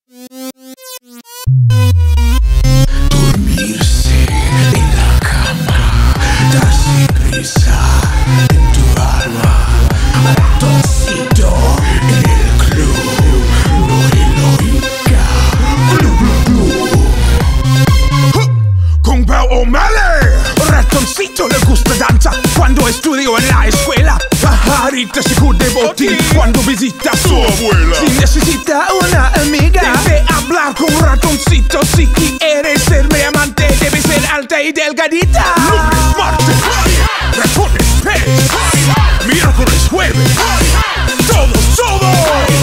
Dormirse en la cama, darse prisa en tu alma. Ratoncito en el club, no le oiga. Glu, glu, glu. Con Pau O'Malley. Ratoncito le gusta danza cuando estudió en la escuela. Pajarita se de botín cuando visita a su abuela. Si necesita una amiga, debe hablar con Ratoncito. Si quieres ser mi amante, debe ser alta y delgadita. Lunes, martes, ratones, pez. Miércoles, jueves, todos.